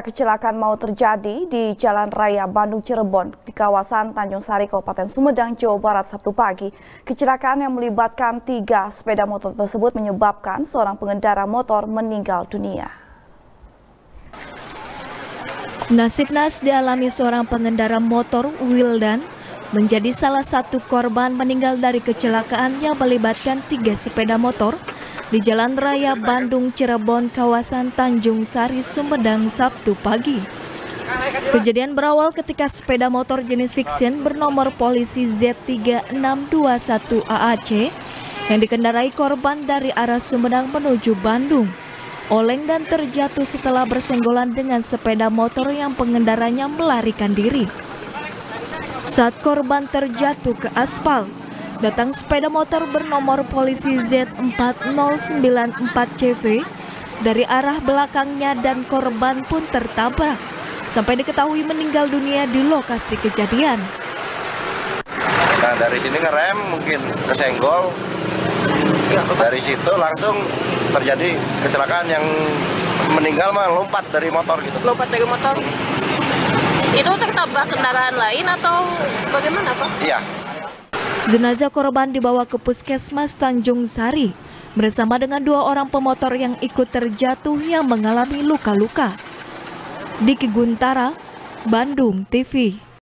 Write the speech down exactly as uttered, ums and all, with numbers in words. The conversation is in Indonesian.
kecelakaan mau terjadi di Jalan Raya Bandung Cirebon di kawasan Tanjung Sari, Kabupaten Sumedang, Jawa Barat Sabtu pagi. Kecelakaan yang melibatkan tiga sepeda motor tersebut menyebabkan seorang pengendara motor meninggal dunia. Nasib naas dialami seorang pengendara motor, Wildan, menjadi salah satu korban meninggal dari kecelakaan yang melibatkan tiga sepeda motor di Jalan Raya Bandung Cirebon, kawasan Tanjung Sari, Sumedang, Sabtu pagi. Kejadian berawal ketika sepeda motor jenis Vixen bernomor polisi Z tiga enam dua satu A A C yang dikendarai korban dari arah Sumedang menuju Bandung oleng dan terjatuh setelah bersenggolan dengan sepeda motor yang pengendaranya melarikan diri. Saat korban terjatuh ke aspal, datang sepeda motor bernomor polisi Z empat nol sembilan empat C V dari arah belakangnya dan korban pun tertabrak sampai diketahui meninggal dunia di lokasi kejadian. Nah, dari sini ngerem mungkin kesenggol, dari situ langsung terjadi kecelakaan yang meninggal mah lompat dari motor gitu. Lompat dari motor? Itu tertabrak kendaraan lain atau bagaimana, Pak? Iya. Jenazah korban dibawa ke Puskesmas Tanjung Sari bersama dengan dua orang pemotor yang ikut terjatuh yang mengalami luka-luka. Diki Guntara, Bandung T V.